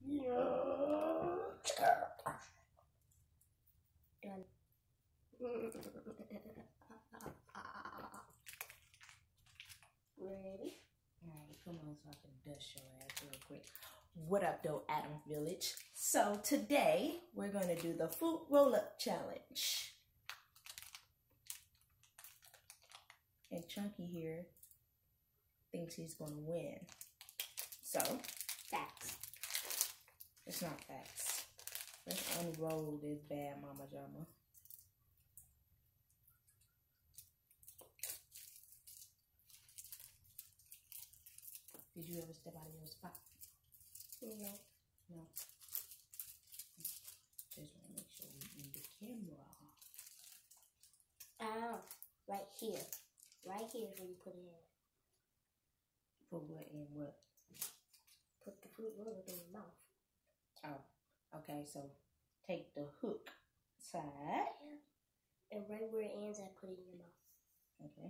Done. Ready? Alright, come on so I can dust your ass real quick. What up though, Adams Village? So today we're going to do the fruit roll-up challenge. And Chunky here thinks he's going to win. So, Facts. it's not facts. Let's unroll this bad mama jama. Did you ever step out of your spot? No. No. Just want to make sure we in the camera. Oh, right here. Right here is where you put it in. Put what in what? Put the fruit roll up in your mouth. Oh, okay. So take the hook side. Yeah. And right where it ends, I put it in your mouth. Okay.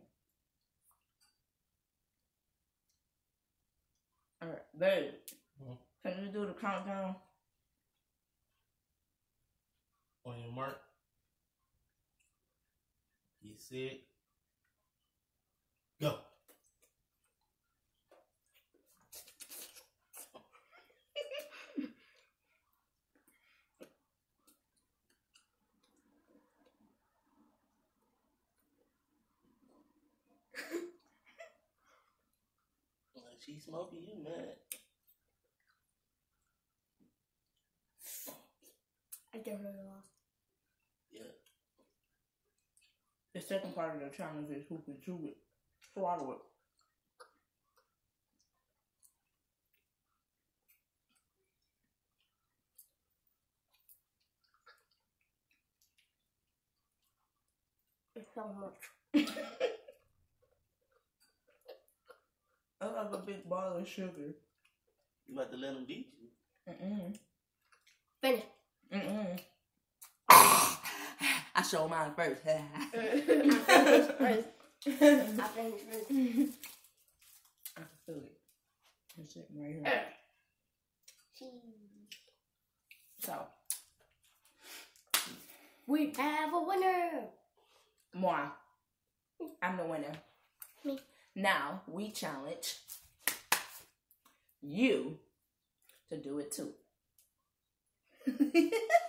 All right, babe. Can you do the countdown? On your mark. Get set. Go. She smoking, you mad? I definitely lost. Yeah. The second part of the challenge is who can chew it. Swallow it. It's so much. I like a big ball of sugar. You about to let them beat you? Finish. I show mine first. I finished first. I can feel it. It's sitting right here. So, We have a winner. moi. I'm the winner. Me. Now, we challenge you to do it too.